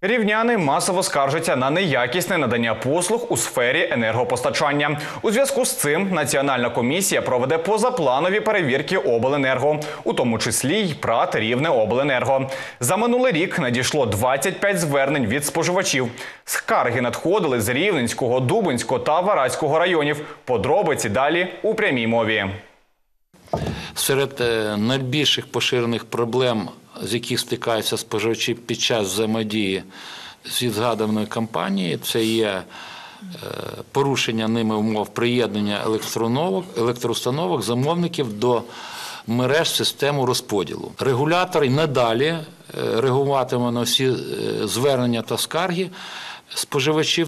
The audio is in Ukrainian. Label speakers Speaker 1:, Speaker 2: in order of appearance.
Speaker 1: Рівняни масово скаржаться на неякісне надання послуг у сфері енергопостачання. У зв'язку з цим Національна комісія проведе позапланові перевірки обленерго, у тому числі й ПРАТ «Рівнеобленерго». За минулий рік надійшло 25 звернень від споживачів. Скарги надходили з Рівненського, Дубенського та Вараського районів. Подробиці далі у прямій мові.
Speaker 2: Серед найбільших поширених проблем, з яких стикаються споживачі під час взаємодії зі згаданою компанією, це є порушення ними умов приєднання електроустановок, замовників до мереж системи розподілу. Регулятор і надалі реагуватиме на всі звернення та скарги споживачів